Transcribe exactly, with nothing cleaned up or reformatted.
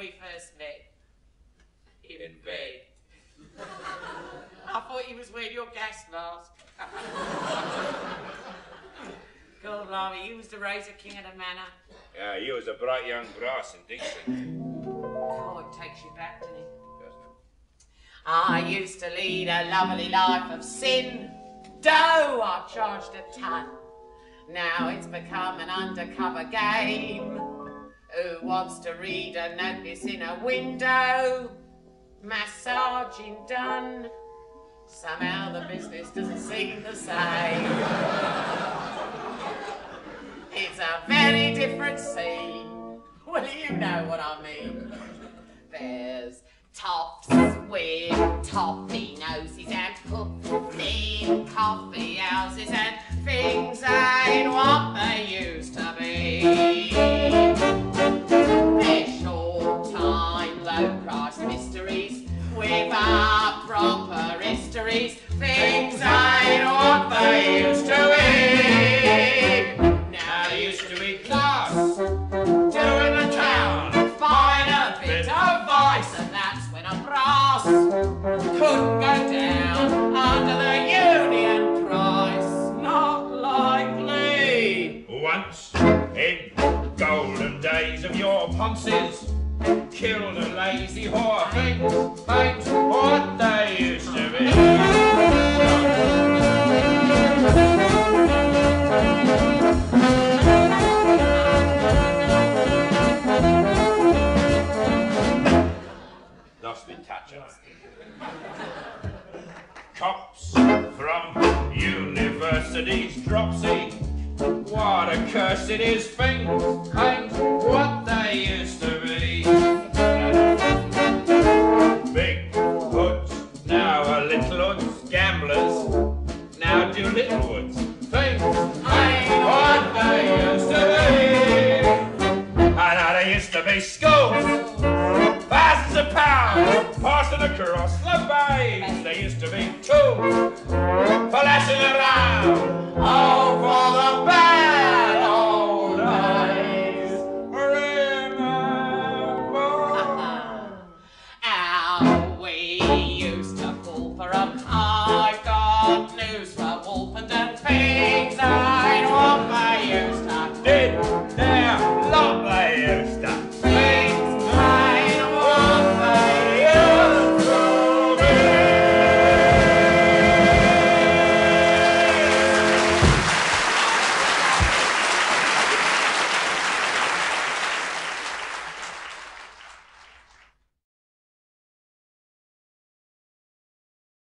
we first met? In, In bed. bed. I thought you was wearing your gas mask. God, blimey, you was the razor king of the manor. Yeah, he was a bright young brass and decent. Oh, it takes you back, doesn't it? I used to lead a lovely life of sin. Dough, I charged a ton. Now it's become an undercover game. Who wants to read a notice in a window? Massaging done. Somehow the business doesn't seem the same. It's a very different scene. Well, you know what I mean. There's tops with toffee noses and puffy coffee houses, and things ain't what they used to be. They're short-time, low-price mysteries with our proper histories. Things ain't what they used to be. Now they used to be class, doing the town, buying a bit of vice, and that's when a brass couldn't go down under the union price. Not likely. Once, in golden days of your ponces, killed a lazy whore. Things ain't what they used to be. Lost me touch on it. Cops from universities, dropsy. What a curse it is, things ain't what they used to